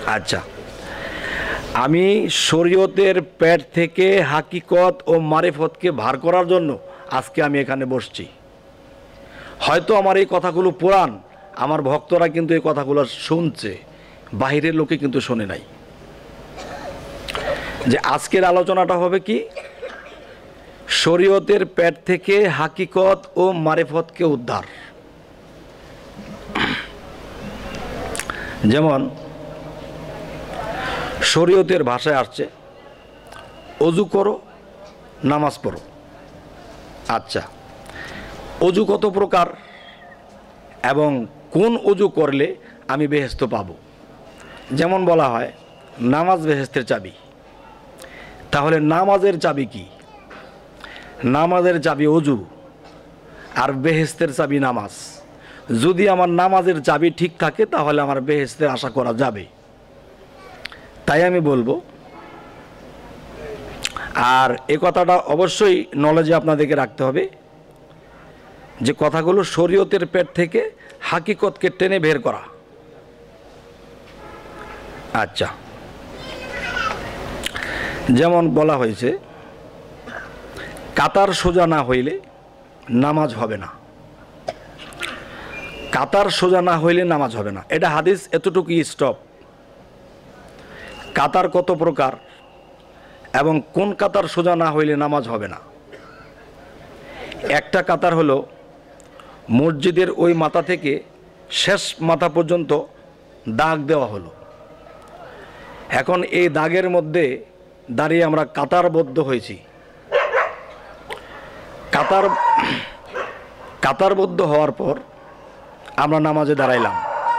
আচ্ছা, আমি শরীয়তের পেট থেকে হাকিকত ও মারিফতকে ভার করার জন্য আজকে আমি এখানে বসছি। হয়তো আমার এই কথাগুলো পুরাণ, আমার ভক্তরা কিন্তু এই কথাগুলো শুনছে, বাহিরের লোকে কিন্তু শোনে নাই। যে আজকের আলোচনাটা হবে কি, শরীয়তের পেট থেকে হাকিকত ও মারিফতকে উদ্ধার। যেমন শরীয়তের ভাষায় আসছে অজু করো, নামাজ পড়ো। আচ্ছা, অজু কত প্রকার এবং কোন অজু করলে আমি বেহেশত পাব? যেমন বলা হয় নামাজ বেহেশতের চাবি। তাহলে নামাজের চাবি কি? নামাজের চাবি অজু, আর বেহেশতের চাবি নামাজ। যদি আমার নামাজের চাবি ঠিক থাকে তাহলে আমার বেহেশতের আশা করা যাবে। তাই আমি বলবো, আর এ কথাটা অবশ্যই নলেজে আপনাদেরকে রাখতে হবে, যে কথাগুলো শরীয়তের পেট থেকে হাকিকতকে টেনে বের করা। আচ্ছা, যেমন বলা হয়েছে কাতার সোজা না হইলে নামাজ হবে না। কাতার সোজা না হইলে নামাজ হবে না, এটা হাদিস, এতটুকুই স্টপ। কাতার কত প্রকার এবং কোন কাতার সোজা না হইলে নামাজ হবে না? একটা কাতার হলো মসজিদের ওই মাথা থেকে শেষ মাথা পর্যন্ত দাগ দেওয়া হলো। এখন এই দাগের মধ্যে দাঁড়িয়ে আমরা কাতারবদ্ধ হয়েছি। কাতারবদ্ধ হওয়ার পর আমরা নামাজে দাঁড়াইলাম।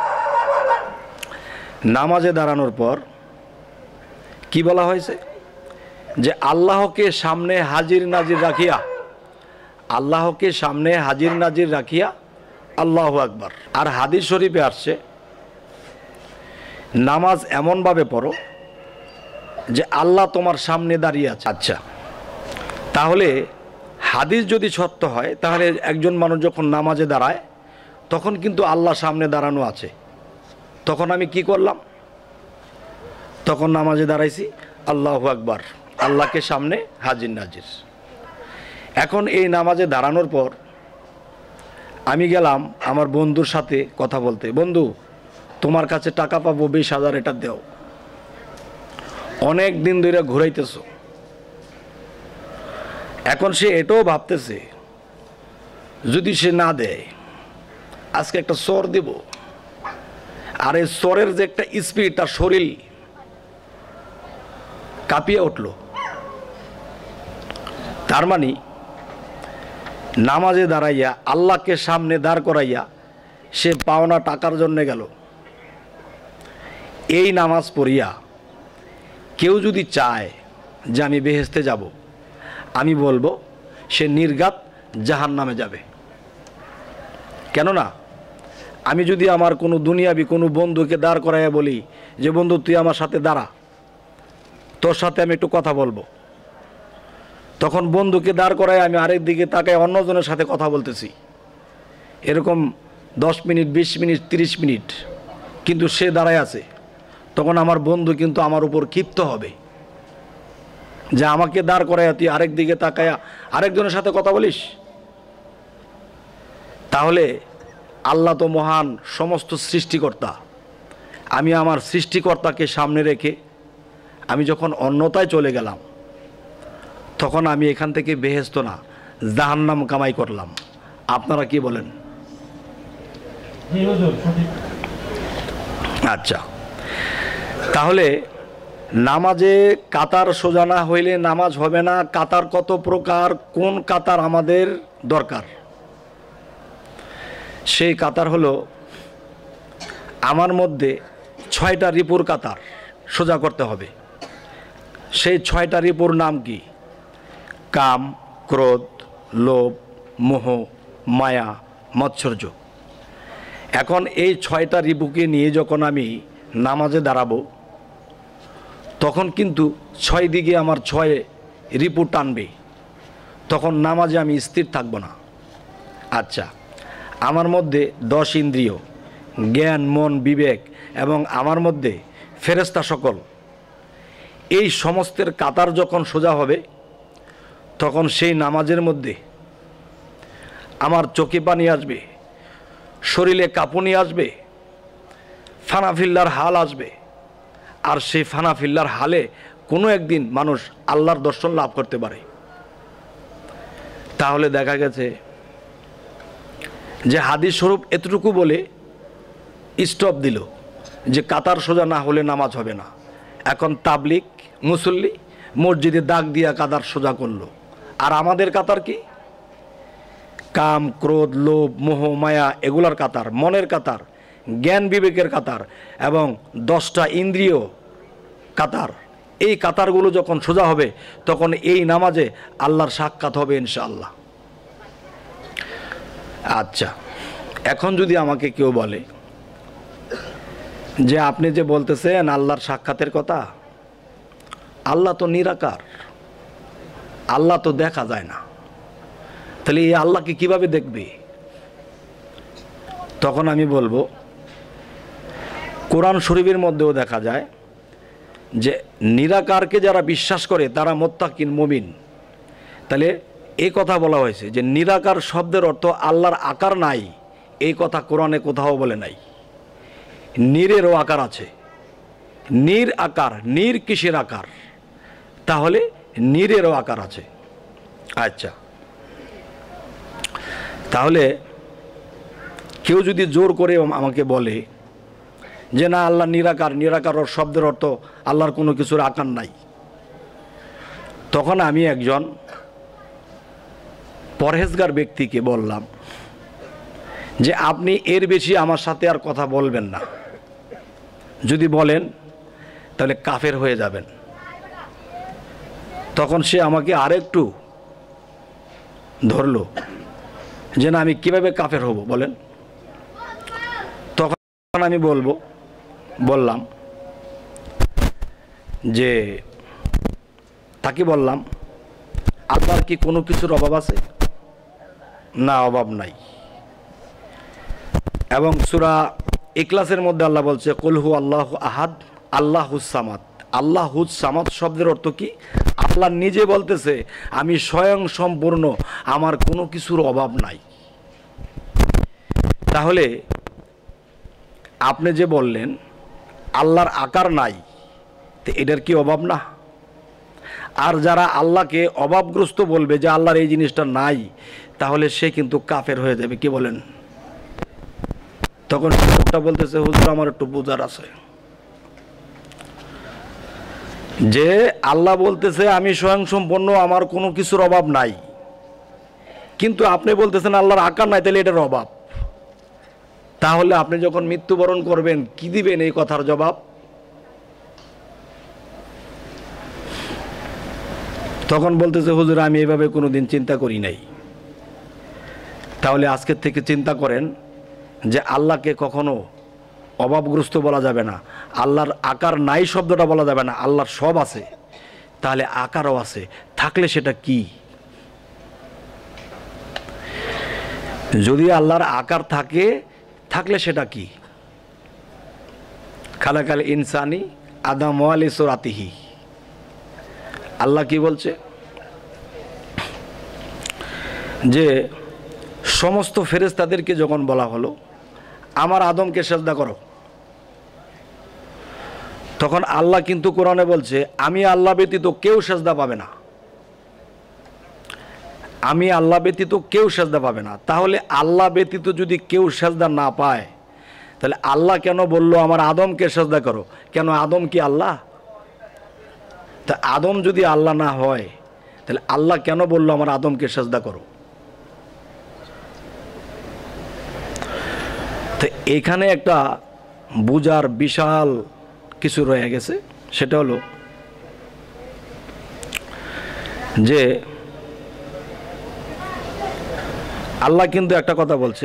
নামাজে দাঁড়ানোর পর কি বলা হয়েছে? যে আল্লাহকে সামনে হাজির নাজির রাখিয়া, আল্লাহকে সামনে হাজির নাজির রাখিয়া আল্লাহু আকবার। আর হাদিস শরীফে আসছে নামাজ এমনভাবে পড়ো যে আল্লাহ তোমার সামনে দাঁড়িয়ে আছে। আচ্ছা, তাহলে হাদিস যদি সত্য হয় তাহলে একজন মানুষ যখন নামাজে দাঁড়ায় তখন কিন্তু আল্লাহ সামনে দাঁড়ানো আছে। তখন আমি কি করলাম? তখন নামাজে দাঁড়াইছি, আল্লাহু আকবার, আল্লাহকে সামনে হাজির নাজির। এখন এই নামাজে দাঁড়ানোর পর আমি গেলাম আমার বন্ধুর সাথে কথা বলতে, বন্ধু তোমার কাছে টাকা পাবো 20,000, এটা দেও। অনেক দিন ধরে ঘুরাইতেছ। এখন সে এটাও ভাবতেছে যদি সে না দেয় আজকে একটা চর দেব। আর এই চরের যে একটা স্পিড, তার শরীর কাঁপিয়ে উঠল। তার মানে নামাজে দাঁড়াইয়া আল্লাহকে সামনে দাঁড় করাইয়া সে পাওনা টাকার জন্য গেল। এই নামাজ পড়িয়া কেউ যদি চায় যে আমি বেহেশতে যাব, আমি বলবো সে নির্ঘাত জাহান্নামে যাবে। কেননা আমি যদি আমার কোনো দুনিয়াবি কোনো বন্ধুকে দাঁড় করাইয়া বলি যে বন্ধু তুই আমার সাথে দাঁড়া, তোর সাথে আমি একটু কথা বলবো, তখন বন্ধুকে দাঁড় করায় আমি আরেক দিকে তাকায় অন্যজনের সাথে কথা বলতেছি, এরকম 10 মিনিট 20 মিনিট 30 মিনিট, কিন্তু সে দাঁড়ায় আছে। তখন আমার বন্ধু কিন্তু আমার উপর ক্ষিপ্ত হবে যে আমাকে দাঁড় করায় তুই আরেক দিকে তাকায় আরেকজনের সাথে কথা বলিস। তাহলে আল্লাহ তো মহান, সমস্ত সৃষ্টিকর্তা। আমি আমার সৃষ্টিকর্তাকে সামনে রেখে আমি যখন অন্যতায় চলে গেলাম, তখন আমি এখান থেকে বেহেশত না জাহান্নাম কামাই করলাম। আপনারা কি বলেন? আচ্ছা, তাহলে নামাজে কাতার সোজা না হইলে নামাজ হবে না। কাতার কত প্রকার, কোন কাতার আমাদের দরকার? সেই কাতার হলো আমার মধ্যে 6টা রিপুর কাতার সোজা করতে হবে। সেই 6টা রিপুর নাম কি? কাম, ক্রোধ, লোভ, মোহ, মায়া, মৎসর্য। এখন এই 6টা রিপুকে নিয়ে যখন আমি নামাজে দাঁড়াবো তখন কিন্তু 6 দিকে আমার 6 রিপু টানবে, তখন নামাজে আমি স্থির থাকবো না। আচ্ছা, আমার মধ্যে 10 ইন্দ্রিয়, জ্ঞান, মন, বিবেক, এবং আমার মধ্যে ফেরেশতা সকল, এই সমস্তের কাতার যখন সোজা হবে তখন সেই নামাজের মধ্যে আমার চোখে পানি আসবে, শরীরে কাঁপুনি আসবে, ফানাফিল্লার হাল আসবে। আর সেই ফানাফিল্লার হালে কোনো একদিন মানুষ আল্লাহর দর্শন লাভ করতে পারে। তাহলে দেখা গেছে যে হাদিস স্বরূপ এতটুকু বলে স্টপ দিল যে কাতার সোজা না হলে নামাজ হবে না। এখন তাবলিগ মুসল্লি মসজিদে দাগ দিয়া কাতার সোজা করলো। আর আমাদের কাতার কি? কাম, ক্রোধ, লোভ, মোহ, মায়া, এগুলার কাতার, মনের কাতার, জ্ঞান বিবেকের কাতার এবং 10টা ইন্দ্রিয় কাতার। এই কাতারগুলো যখন সোজা হবে তখন এই নামাজে আল্লাহর সাক্ষাৎ হবে ইনশাআল্লাহ। আচ্ছা, এখন যদি আমাকে কেউ বলে যে আপনি যে বলতেছেন আল্লাহর সাক্ষাতের কথা, আল্লাহ তো নিরাকার, আল্লাহ তো দেখা যায় না, তাহলে এই আল্লাহকে কিভাবে দেখবে? তখন আমি বলবো কোরআন শরীফের মধ্যেও দেখা যায় যে নিরাকারকে যারা বিশ্বাস করে তারা মুত্তাকিন, মুমিন। তাহলে এই কথা বলা হয়েছে যে নিরাকার শব্দের অর্থ আল্লাহর আকার নাই, এই কথা কোরআনে কোথাও বলে নাই। নীরেরও আকার আছে, নীর আকার, নীর কিসের আকার? তাহলে নীরেরও আকার আছে। আচ্ছা, তাহলে কেউ যদি জোর করে আমাকে বলে যে না আল্লাহ নিরাকার, নিরাকার শব্দের অর্থ আল্লাহর কোনো কিছুর আকার নাই, তখন আমি একজন পরহেজগার ব্যক্তিকে বললাম যে আপনি এর বেশি আমার সাথে আর কথা বলবেন না। যদি বলেন তাহলে কাফের হয়ে যাবেন। তখন সে আমাকে আরেকটু ধরলো যে না আমি কিভাবে কাফের হব বলেন। তখন আমি বললাম যে তাকে বললাম আল্লাহর কি কোনো কিছুর অভাব আছে? না, অভাব নাই। এবং সূরা ইখলাসের মধ্যে আল্লাহ বলছে কুল হু আল্লাহু আহাদ আল্লাহুস সামাদ। আল্লাহুস সামাদ শব্দের অর্থ কি? আল্লাহ নিজে বলতেছে আমি স্বয়ং সম্পূর্ণ, আমার কোনো কিছুর অভাব নাই। তাহলে আপনি যে বললেন আল্লাহর আকার নাই, তো এটার কি অভাব না? আর যারা আল্লাহকে অভাবগ্রস্ত বলবে যে আল্লাহর এই জিনিসটা নাই, তাহলে সে কিন্তু কাফের হয়ে যাবে। কি বলেন? তখন লোকটা বলতেছে হুজুর আমার একটু বোঝার আছে যে আল্লাহ বলতেছে আমি স্বয়ং সম্পন্ন, আমার কোনো কিছুর অভাব নাই, কিন্তু আপনি বলতেছেন আল্লাহর আকার নাই, তাহলে এটার অভাব। তাহলে আপনি যখন মৃত্যুবরণ করবেন কি দিবেন এই কথার জবাব? তখন বলতেছে হুজুর আমি এইভাবে কোনোদিন চিন্তা করি নাই। তাহলে আজকের থেকে চিন্তা করেন যে আল্লাহকে কখনো অভাবগ্রস্ত বলা যাবে না, আল্লাহর আকার নাই শব্দটা বলা যাবে না, আল্লাহর সব আছে। তাহলে আকারও আছে, থাকলে সেটা কি? যদি আল্লাহর আকার থাকে, থাকলে সেটা কি? খালাকাল ইনসানি আদম ওয়ালি সুরাতিহি। আল্লাহ কি বলছে যে সমস্ত ফেরেশতাদেরকে যখন বলা হলো আমার আদমকে সেজদা করো, তখন আল্লাহ কিন্তু কোরআনে বলছে আমি আল্লাহ ব্যতীত কেউ সেজদা পাবে না, আমি আল্লাহ ব্যতীত কেউ সেজদা পাবে না। তাহলে আল্লাহ ব্যতীত যদি কেউ সেজদা না পায়, তাহলে আল্লাহ কেন বলল আমার আদমকে সেজদা করো? কেন আদম কি আল্লাহ? তা আদম যদি আল্লাহ না হয়, তাহলে আল্লাহ কেন বলল আমার আদমকে সেজদা করো? তো এখানে একটা বুঝার বিশাল কিছু রয়ে গেছে। সেটা হলো যে আল্লাহ কিন্তু একটা কথা বলছে,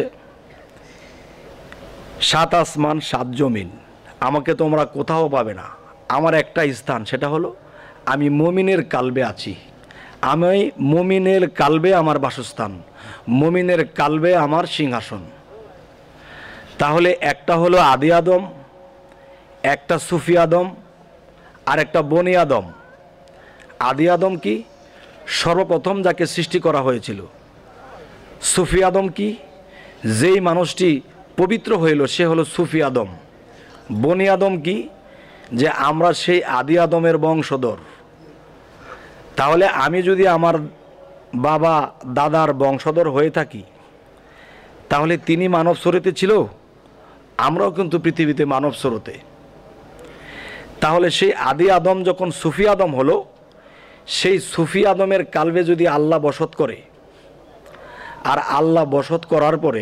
7 আসমান 7 জমিন আমাকে তোমরা কোথাও পাবে না, আমার একটা স্থান, সেটা হলো আমি মুমিনের কালবে আছি। আমি মুমিনের কালবে আমার বাসস্থান, মুমিনের কালবে আমার সিংহাসন। তাহলে একটা হলো আদি আদম, একটা সুফি আদম আর একটা বনি আদম। আদি আদম কি? সর্বপ্রথম যাকে সৃষ্টি করা হয়েছিল। সুফি আদম কি? যেই মানুষটি পবিত্র হইল সে হলো সুফি আদম। বনি আদম কি? যে আমরা সেই আদি আদমের বংশধর। তাহলে আমি যদি আমার বাবা দাদার বংশধর হয়ে থাকি, তাহলে তিনি মানব স্রোতে ছিল, আমরাও কিন্তু পৃথিবীতে মানব স্রোতে। তাহলে সেই আদি আদম যখন সুফি আদম হলো, সেই সুফি আদমের কালবে যদি আল্লাহ বসত করে, আর আল্লাহ বসত করার পরে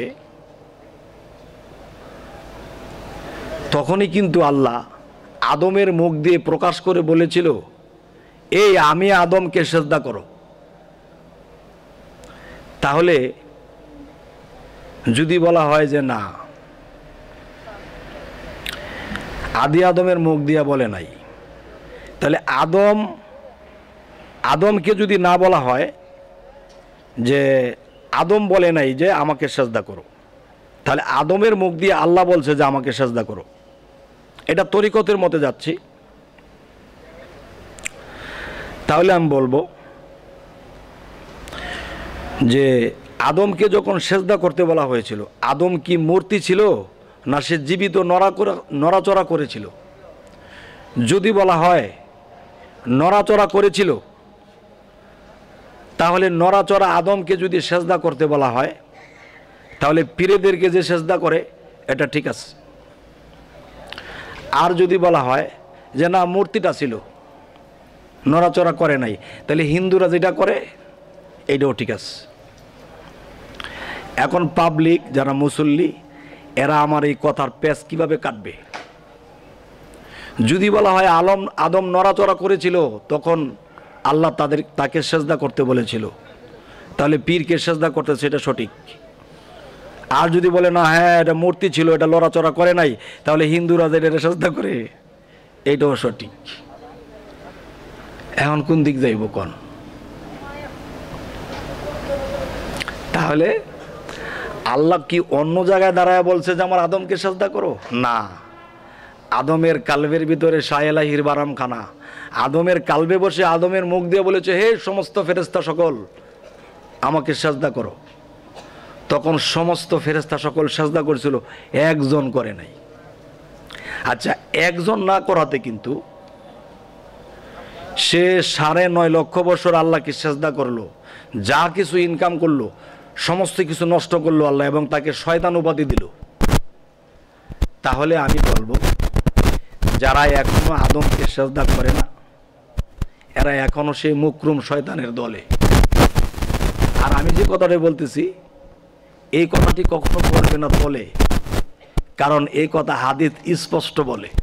তখনই কিন্তু আল্লাহ আদমের মুখ দিয়ে প্রকাশ করে বলেছিল, এই আমি আদমকে সিজদা করো। তাহলে যদি বলা হয় যে না, আদি আদমের মুখ দিয়া বলে নাই, তাহলে আদমকে যদি না বলা হয় যে আদম বলে নাই যে আমাকে সিজদা করো, তাহলে আদমের মুখ দিয়ে আল্লাহ বলছে যে আমাকে সিজদা করো। এটা তরিকতের মতে যাচ্ছি। তাহলে আমি বলবো যে আদমকে যখন সিজদা করতে বলা হয়েছিল, আদম কি মূর্তি ছিল না সে জীবিত নড়াচড়া করেছিল? যদি বলা হয় নড়াচড়া করেছিল, তাহলে নড়াচড়া আদমকে যদি সিজদা করতে বলা হয়, তাহলে পীরেদেরকে যে সিজদা করে এটা ঠিক আছে। আর যদি বলা হয় যে না মূর্তিটা ছিল, নড়াচড়া করে নাই, তাহলে হিন্দুরা যেটা করে এইটাও ঠিক আছে। এখন পাবলিক যারা মুসল্লি, এরা আমার এই কথার পেঁচ কিভাবে কাটবে? যদি বলা হয় আদম নড়াচড়া করেছিল, তখন আল্লাহ তাকে সিজদা করতে বলেছিল, তাহলে পীরকে সিজদা করতেছে, এটা সঠিক। আর যদি বলে না হ্যাঁ এটা মূর্তি ছিল, এটা লড়াচড়া করে নাই, তাহলে হিন্দুরা যে এটা সিজদা করে, এইটাও সঠিক। এখন কোন দিক যাইব কোন? তাহলে আল্লাহ কি অন্য জায়গায় দাঁড়ায় বলছে যে আমার আদমকে সিজদা করো? না, আদমের কালবের ভিতরে শায়েলাহির বারাম খানা, আদমের কালবে বসে আদমের মুখ দিয়ে বলেছে, হে সমস্ত ফেরেশতা সকল আমাকে সিজদা করো। তখন সমস্ত ফেরেশতা সকল সিজদা করেছিল, একজন করে নাই। আচ্ছা, একজন না করাতে কিন্তু সে 9.5 লক্ষ বছর আল্লাহকে সিজদা করলো, যা কিছু ইনকাম করলো সমস্ত কিছু নষ্ট করলো আল্লাহ, এবং তাকে শয়তান উপাধি দিল। তাহলে আমি বলবো যারা এখনো আদমকে সিজদা করে না, এরা এখনো সেই মুকরুম শয়তানের দলে। আর আমি যে কথাটা বলতেছি, এই কথাটি কখনো করবে না বলে, কারণ এই কথা হাদিস স্পষ্ট বলে।